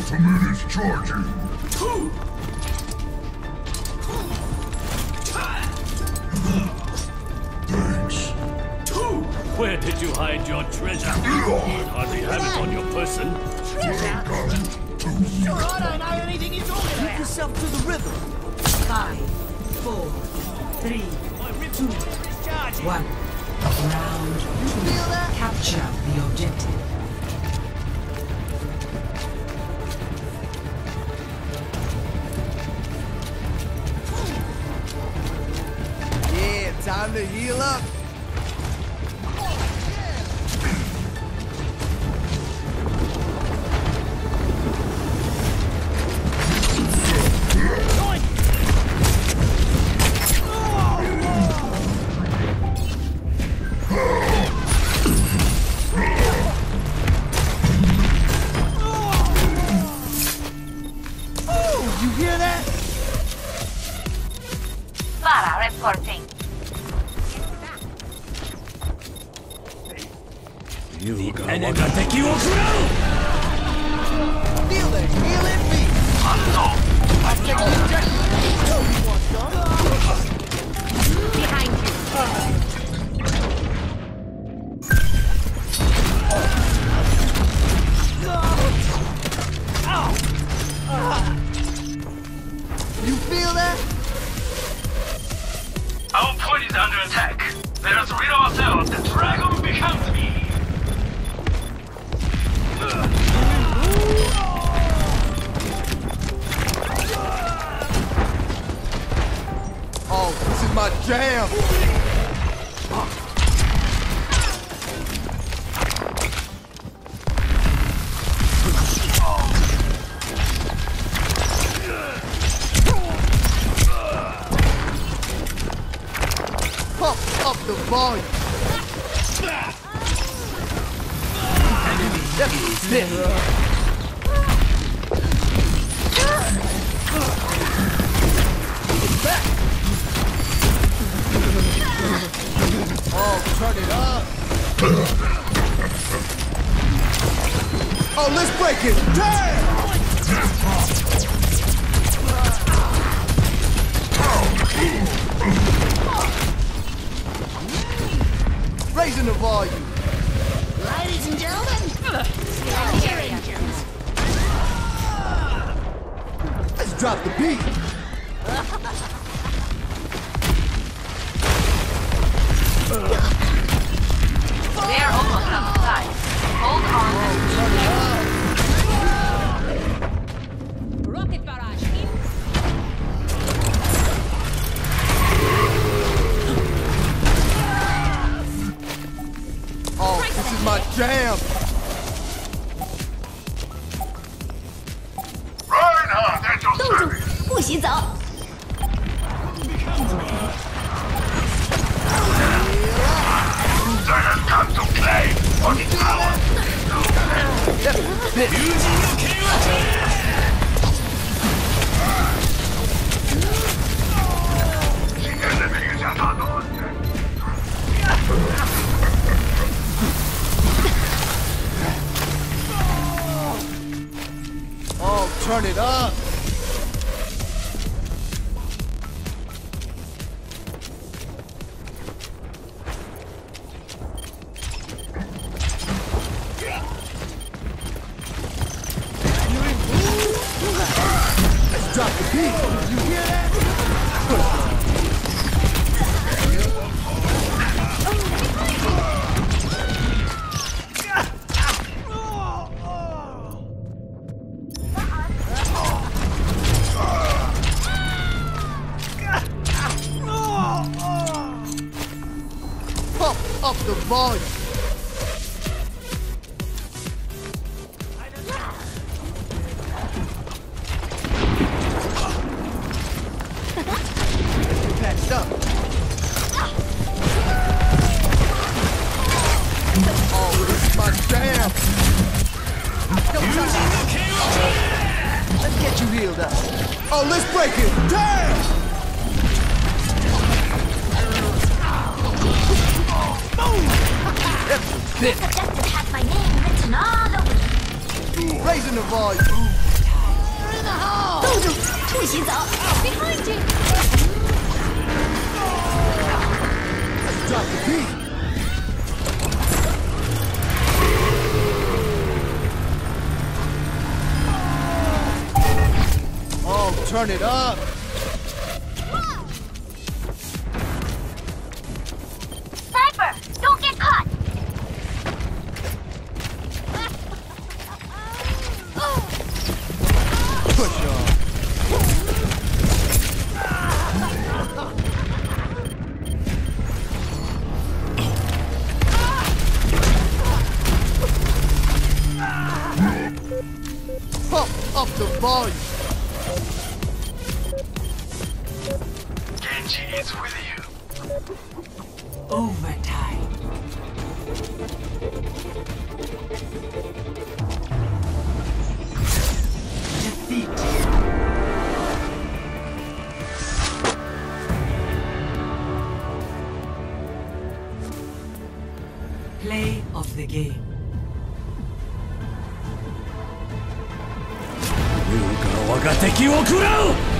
ultimate is charging. Thanks. Where did you hide your treasure? Hardly have it on your person. Welcome to Sure, I don't know anything you're talking about. Take yourself to the river. 5, 4, 3, 2, 1. Round 2. Capture the objective. Yeah, time to heal up. You hear that? Para reporting. Feel the healing beat. I've taken the objective. Behind you. You feel that? Our point is under attack. Let us rid ourselves. The dragon becomes me. Oh, this is my jam. Pump up the volume. Oh, turn it up. Oh, let's break it. Damn! Raising the volume. Ladies and gentlemen, your engines. Let's drop the beat. They're almost outside. Hold on. Rocket barrage in. Oh, this is my jam. Reinhardt at your 冻住 service. 不许走。 Let us come to play for the power. The enemy is at our doorstep. Oh, turn it up. Let's drop the beat. You hear that? Pump up the volume. Patched up. Oh, this is my jam. Let's get you healed up. Oh, let's break it. Damn! Just to have my name written all over. Raising the volume. 不许走 Behind you Drop the beat. Oh, turn it up. Sniper, don't get caught Push on. Pump up the volume. Genji is with you. Overtime. Defeat. Play of the game. 我が敵を食らう